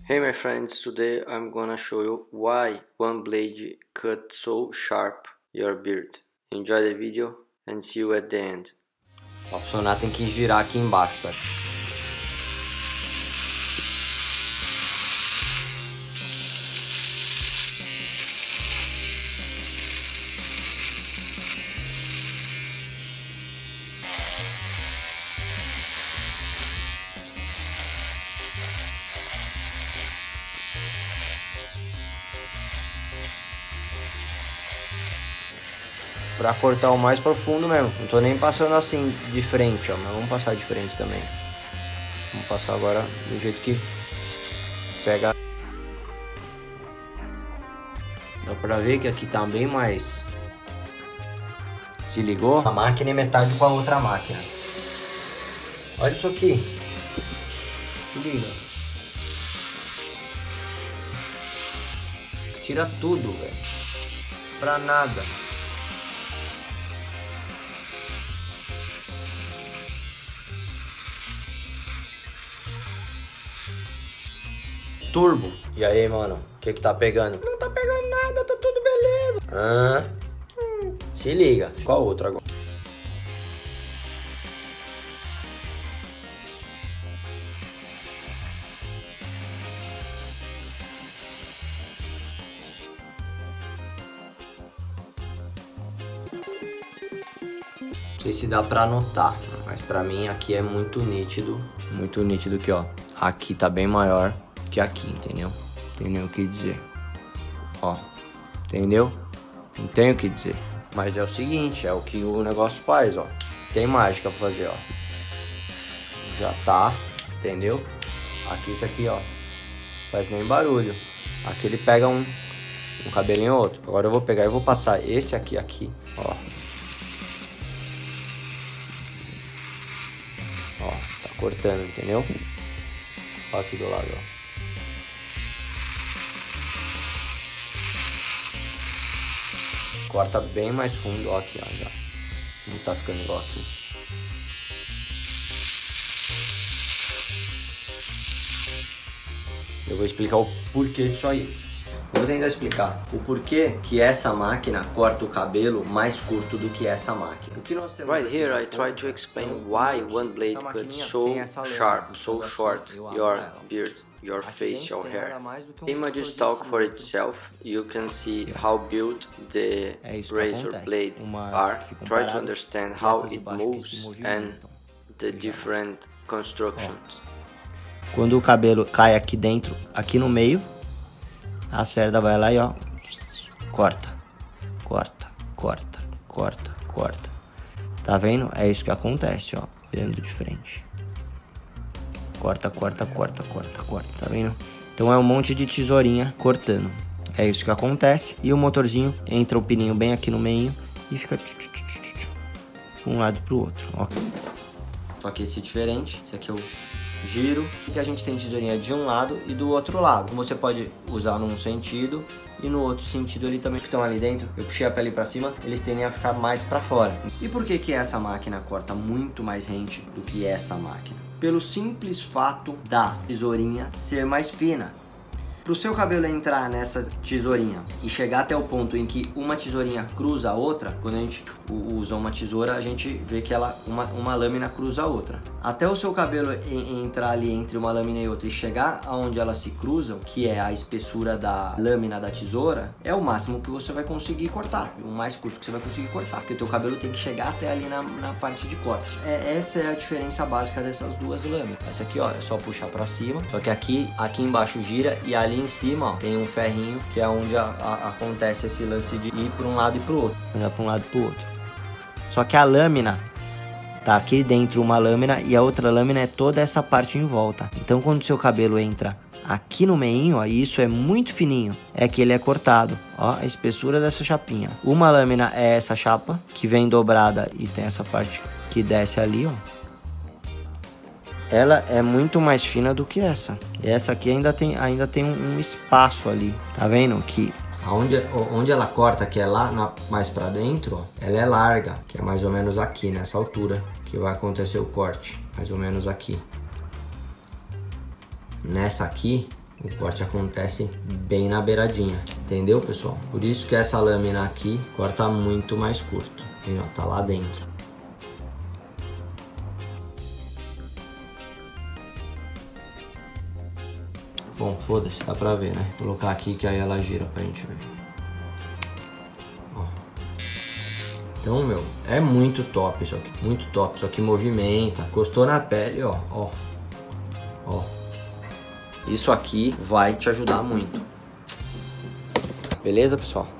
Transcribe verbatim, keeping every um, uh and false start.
Hey my friends, today I'm gonna show you why one blade cut so sharp your beard. Enjoy the video and see you at the end. Pra funcionar tem que girar aqui embaixo, tá? Pra cortar o mais profundo mesmo. Não tô nem passando assim de frente, ó. Mas vamos passar de frente também. Vamos passar agora do jeito que pega. Dá pra ver que aqui tá bem mais. Se ligou? A máquina é metade com a outra máquina. Olha isso aqui. Se liga. Tira tudo, velho. Pra nada. Turbo. E aí, mano? O que que tá pegando? Não tá pegando nada, tá tudo beleza. Ah, hum. Se liga. Qual outro agora? Não sei se dá pra notar, mas pra mim aqui é muito nítido. Muito nítido que, ó. Aqui tá bem maior que aqui, entendeu? Entendeu o que dizer? Ó, entendeu? Não tenho o que dizer. Mas é o seguinte, é o que o negócio faz, ó. Tem mágica pra fazer, ó. Já tá, entendeu? Aqui, isso aqui, ó. Faz nem barulho. Aqui ele pega um, um cabelinho ou outro. Agora eu vou pegar e vou passar esse aqui, aqui, ó. Ó, tá cortando, entendeu? Ó aqui do lado, ó. Corta bem mais fundo, ó, aqui, ó, já. Não tá ficando igual aqui. Eu vou explicar o porquê disso aí. Vou tentar explicar o porquê que essa máquina corta o cabelo mais curto do que essa máquina. O que nós temos Right here I try to explain why one blade cuts so sharp, so short your beard, your face, your hair. Images talk for itself. You can see how built the razor blade are. Try to understand how it moves and the different constructions. Quando o cabelo cai aqui dentro, aqui no meio, a cerda vai lá e ó, corta, corta, corta, corta, corta. Tá vendo? É isso que acontece, ó, virando de frente. Corta, corta, corta, corta, corta, tá vendo? Então é um monte de tesourinha cortando. É isso que acontece. E o motorzinho entra o pininho bem aqui no meio e fica de um lado pro outro, ó. Só que esse é diferente, esse aqui é o giro, que a gente tem tesourinha de um lado e do outro lado. Você pode usar num sentido e no outro sentido ali também, que estão ali dentro. Eu puxei a pele pra cima, eles tendem a ficar mais pra fora. E por que que essa máquina corta muito mais rente do que essa máquina? Pelo simples fato da tesourinha ser mais fina. Para o seu cabelo entrar nessa tesourinha e chegar até o ponto em que uma tesourinha cruza a outra, quando a gente usa uma tesoura, a gente vê que ela, uma, uma lâmina cruza a outra. Até o seu cabelo en, entrar ali entre uma lâmina e outra e chegar aonde elas se cruzam, que é a espessura da lâmina da tesoura, é o máximo que você vai conseguir cortar, o mais curto que você vai conseguir cortar, porque o teu cabelo tem que chegar até ali na, na parte de corte. É, essa é a diferença básica dessas duas lâminas. Essa aqui, ó, é só puxar para cima, só que aqui, aqui embaixo gira e ali em cima, ó, tem um ferrinho que é onde a, a, acontece esse lance de ir para um lado e para o outro, andar para um lado e para o outro. Só que a lâmina tá aqui dentro uma lâmina e a outra lâmina é toda essa parte em volta. Então quando o seu cabelo entra aqui no meinho, ó, e isso é muito fininho, é que ele é cortado, ó, a espessura dessa chapinha. Uma lâmina é essa chapa que vem dobrada e tem essa parte que desce ali, ó. Ela é muito mais fina do que essa. E essa aqui ainda tem, ainda tem um, um espaço ali. Tá vendo? Que onde, onde ela corta, que é lá na, mais pra dentro, ó, ela é larga. Que é mais ou menos aqui, nessa altura, que vai acontecer o corte. Mais ou menos aqui. Nessa aqui, O corte acontece bem na beiradinha, entendeu, pessoal? Por isso que essa lâmina aqui corta muito mais curto. E, ó, tá lá dentro. Bom, foda-se, dá pra ver, né? Vou colocar aqui que aí ela gira pra gente ver. Ó. Então, meu, é muito top isso aqui. Muito top. Isso aqui movimenta. Encostou na pele, ó. Ó. Ó. Isso aqui vai te ajudar muito. Beleza, pessoal?